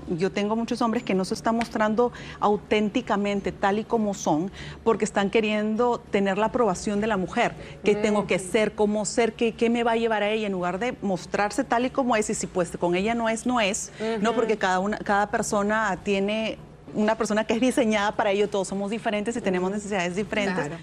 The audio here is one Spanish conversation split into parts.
yo tengo muchos hombres que no se están mostrando auténticamente tal y como son, porque están queriendo tener la aprobación de la mujer, que tengo que ser, cómo ser, qué me va a llevar a ella, en lugar de mostrarse tal y como es, y si pues con ella no es, ¿no? Porque cada persona tiene una persona que es diseñada para ello, todos somos diferentes y tenemos necesidades diferentes. Claro.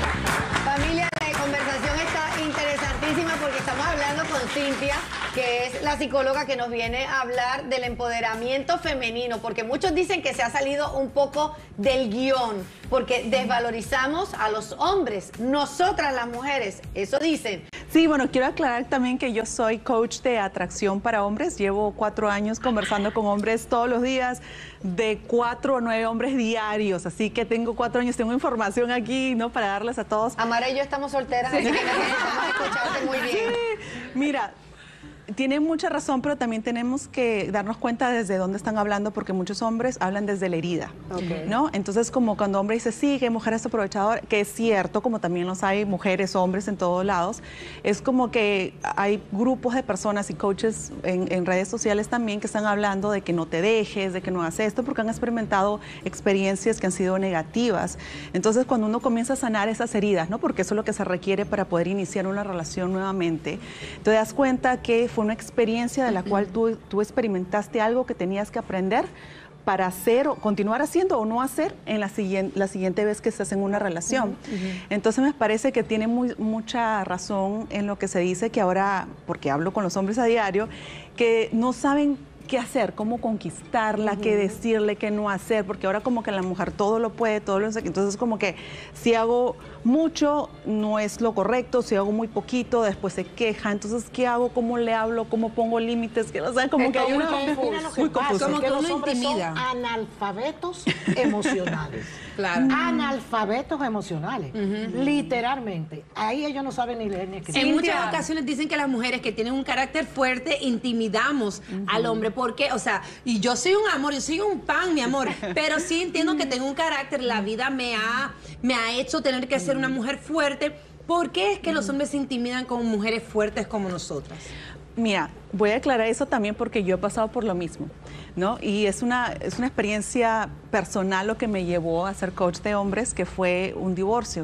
Familia, la conversación está interesantísima porque estamos hablando con Cintia, que es la psicóloga que nos viene a hablar del empoderamiento femenino, porque muchos dicen que se ha salido un poco del guión, porque desvalorizamos a los hombres, nosotras las mujeres, eso dicen. Sí, bueno, quiero aclarar también que yo soy coach de atracción para hombres. Llevo 4 años conversando con hombres todos los días, de 4 a 9 hombres diarios. Así que tengo 4 años, tengo información aquí, ¿no? Para darles a todos. Amara y yo estamos solteras, así que necesitamos escucharte muy bien. Sí, mira, tienen mucha razón, pero también tenemos que darnos cuenta desde dónde están hablando, porque muchos hombres hablan desde la herida, ¿no? Entonces, como cuando hombre dice, sí, que mujer es aprovechadora, que es cierto, como también los hay mujeres, hombres en todos lados, es como que hay grupos de personas y coaches en redes sociales también que están hablando de que no te dejes, de que no hagas esto, porque han experimentado experiencias que han sido negativas. Entonces, cuando uno comienza a sanar esas heridas, ¿no? Porque eso es lo que se requiere para poder iniciar una relación nuevamente, te das cuenta que fue una experiencia de la cual tú experimentaste algo que tenías que aprender para hacer o continuar haciendo o no hacer en la siguiente vez que estás en una relación. Entonces me parece que tiene mucha razón en lo que se dice, que ahora, porque hablo con los hombres a diario, que no saben qué hacer, cómo conquistarla, qué decirle, qué no hacer, porque ahora como que la mujer todo lo puede, todo lo hace. Entonces como que si hago mucho no es lo correcto, si hago muy poquito después se queja. Entonces, ¿qué hago? ¿Cómo le hablo? ¿Cómo pongo límites? Que no sé, como que hay una muy confuso. Como que los hombres son analfabetos emocionales. Claro. Analfabetos emocionales, literalmente. Ahí ellos no saben ni leer ni escribir. En muchas ocasiones dicen que las mujeres que tienen un carácter fuerte intimidamos al hombre, porque, o sea, y yo soy un amor, yo soy un pan, mi amor, pero sí entiendo que tengo un carácter, la vida me ha hecho tener que ser una mujer fuerte. ¿Por qué es que los hombres se intimidan con mujeres fuertes como nosotras? Mira, voy a aclarar eso también porque yo he pasado por lo mismo, ¿no? Y es una experiencia personal lo que me llevó a ser coach de hombres, que fue un divorcio,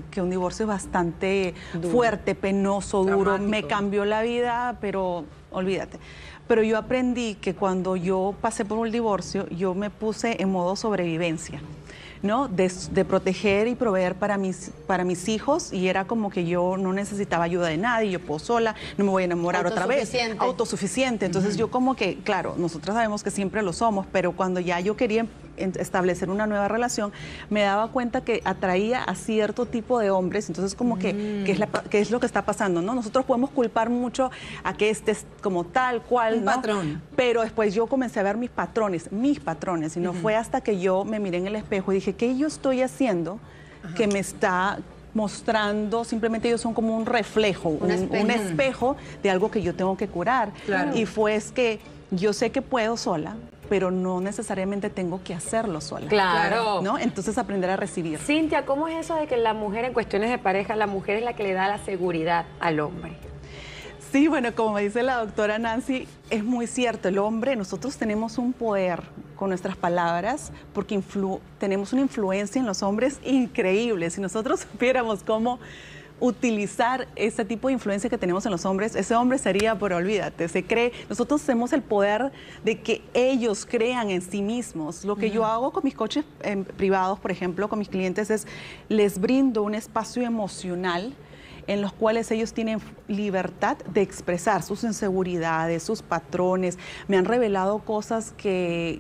bastante fuerte, penoso, duro, me cambió la vida, pero olvídate. Pero yo aprendí que cuando yo pasé por un divorcio, yo me puse en modo sobrevivencia, ¿no? De proteger y proveer para mis hijos, y era como que yo no necesitaba ayuda de nadie, yo puedo sola, no me voy a enamorar otra vez. Autosuficiente. Entonces yo como que, claro, nosotros sabemos que siempre lo somos, pero cuando ya yo quería establecer una nueva relación, me daba cuenta que atraía a cierto tipo de hombres. Entonces como que, ¿qué es lo que está pasando, no? Nosotros podemos culpar mucho a que este es como tal cual, ¿no? Patrón. Pero después yo comencé a ver mis patrones, y no fue hasta que yo me miré en el espejo y dije, ¿qué yo estoy haciendo que me está mostrando? Simplemente ellos son como un reflejo, un espejo de algo que yo tengo que curar. Claro. Y fue que yo sé que puedo sola, pero no necesariamente tengo que hacerlo sola. Claro. ¿No? Entonces aprender a recibir. Cintia, ¿cómo es eso de que la mujer en cuestiones de pareja, la mujer es la que le da la seguridad al hombre? Sí, bueno, como dice la doctora Nancy, es muy cierto. El hombre, nosotros tenemos un poder con nuestras palabras, porque tenemos una influencia en los hombres increíble. Si nosotros supiéramos cómo utilizar este tipo de influencia que tenemos en los hombres, ese hombre sería, pero olvídate, nosotros tenemos el poder de que ellos crean en sí mismos. Lo que yo hago con mis coaches privados, por ejemplo, con mis clientes, es les brindo un espacio emocional en los cuales ellos tienen libertad de expresar sus inseguridades, sus patrones. Me han revelado cosas que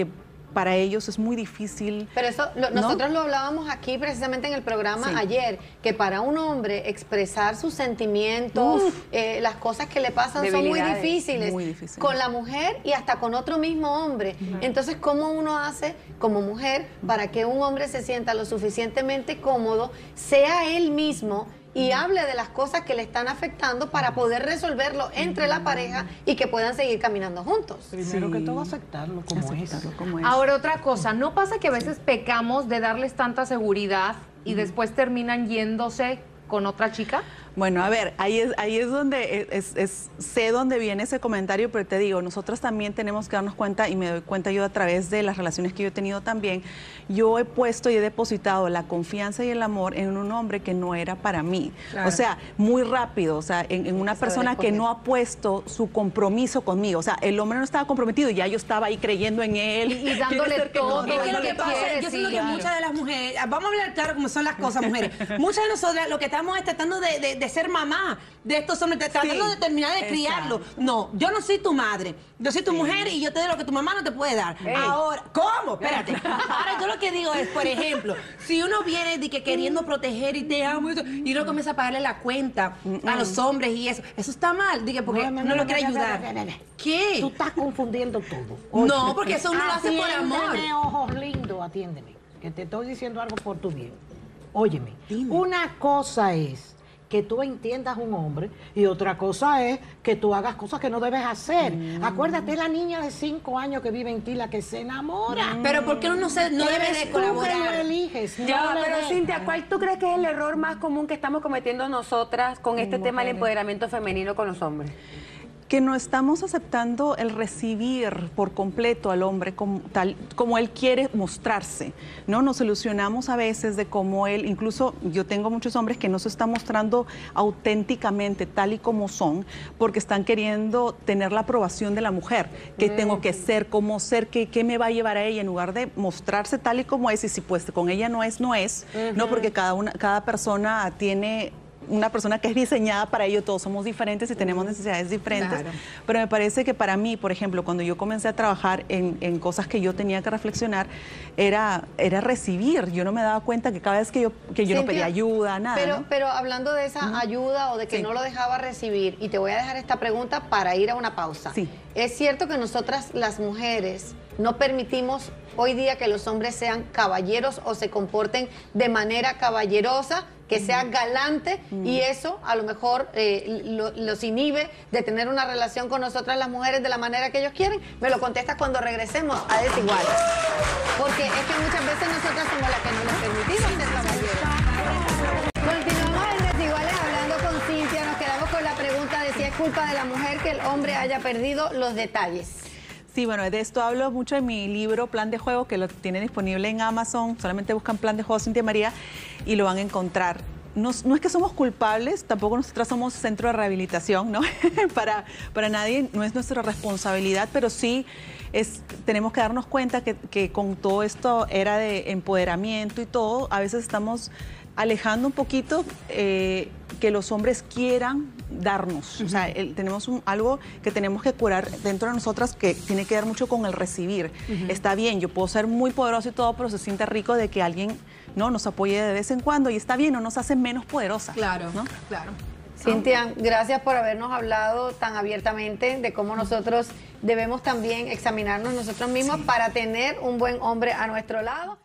para ellos es muy difícil. Pero eso, nosotros lo hablábamos aquí precisamente en el programa ayer, que para un hombre expresar sus sentimientos, las cosas que le pasan son muy difíciles. Muy difícil. Con la mujer y hasta con otro mismo hombre. Entonces, ¿cómo uno hace como mujer para que un hombre se sienta lo suficientemente cómodo, sea él mismo y hable de las cosas que le están afectando para poder resolverlo entre la pareja y que puedan seguir caminando juntos? Primero que todo, aceptarlo como es. Ahora, otra cosa, ¿no pasa que a veces pecamos de darles tanta seguridad y después terminan yéndose con otra chica? Bueno, a ver, ahí es donde sé dónde viene ese comentario, pero te digo, nosotros también tenemos que darnos cuenta, y me doy cuenta yo a través de las relaciones que yo he tenido también, yo he puesto y he depositado la confianza y el amor en un hombre que no era para mí. Claro. O sea, muy rápido, o sea, en una persona que no ha puesto su compromiso conmigo. O sea, el hombre no estaba comprometido y ya yo estaba ahí creyendo en él. Y dándole todo. Es que lo que pasa, yo siento que muchas de las mujeres, vamos a hablar claro cómo son las cosas, mujeres. Muchas de nosotras lo que estamos es tratando de ser mamá de estos hombres, tratando de terminar de criarlo. No, yo no soy tu madre, yo soy tu mujer y yo te doy lo que tu mamá no te puede dar. Ahora, ¿cómo? Espérate. Ahora yo lo que digo es, por ejemplo, si uno viene de que queriendo proteger y te amo y uno comienza a pagarle la cuenta a los hombres y eso está mal, dije, porque no lo quiere ayudar. ¿Qué? Tú estás confundiendo todo. No, porque eso uno lo hace por amor. Atiéndeme, ojos lindos, atiéndeme, que te estoy diciendo algo por tu bien. Óyeme, una cosa es que tú entiendas un hombre y otra cosa es que tú hagas cosas que no debes hacer. Acuérdate la niña de 5 años que vive en ti, la que se enamora. Pero ¿por qué uno no debe de colaborar? Tú que lo eliges. Pero Cintia, ¿cuál tú crees que es el error más común que estamos cometiendo nosotras con este tema del empoderamiento femenino con los hombres? Que no estamos aceptando el recibir por completo al hombre como él quiere mostrarse, ¿no? Nos ilusionamos a veces de cómo él, incluso yo tengo muchos hombres que no se están mostrando auténticamente tal y como son, porque están queriendo tener la aprobación de la mujer, que tengo que ser, cómo ser, qué me va a llevar a ella, en lugar de mostrarse tal y como es, y si pues con ella no es, ¿no? Porque cada persona tiene una persona que es diseñada para ello, todos somos diferentes y tenemos necesidades diferentes, claro. Pero me parece que para mí, por ejemplo, cuando yo comencé a trabajar en cosas que yo tenía que reflexionar, era recibir. Yo no me daba cuenta que cada vez que yo no pedía ayuda, nada. Pero hablando de esa ayuda o de que no lo dejaba recibir, y te voy a dejar esta pregunta para ir a una pausa. Sí. Es cierto que nosotras las mujeres no permitimos hoy día que los hombres sean caballeros o se comporten de manera caballerosa, que sea galante, y eso a lo mejor los inhibe de tener una relación con nosotras las mujeres de la manera que ellos quieren. Me lo contestas cuando regresemos a Desiguales. Porque es que muchas veces nosotras somos las que no les permitimos ser caballeros. Continuamos en Desiguales hablando con Cintia. Nos quedamos con la pregunta de si es culpa de la mujer que el hombre haya perdido los detalles. Sí, bueno, de esto hablo mucho en mi libro Plan de Juego, que lo tienen disponible en Amazon. Solamente buscan Plan de Juego Cintia María y lo van a encontrar. No es que somos culpables, tampoco nosotras somos centro de rehabilitación, ¿no? para nadie, no es nuestra responsabilidad, pero sí tenemos que darnos cuenta que con todo esto era de empoderamiento y todo, a veces estamos alejando un poquito que los hombres quieran darnos. O sea, tenemos algo que tenemos que curar dentro de nosotras que tiene que ver mucho con el recibir. Está bien, yo puedo ser muy poderoso y todo, pero se siente rico de que alguien nos apoye de vez en cuando, y está bien, no nos hace menos poderosas. Claro, ¿no? Claro. Cintia, gracias por habernos hablado tan abiertamente de cómo nosotros debemos también examinarnos nosotros mismos para tener un buen hombre a nuestro lado.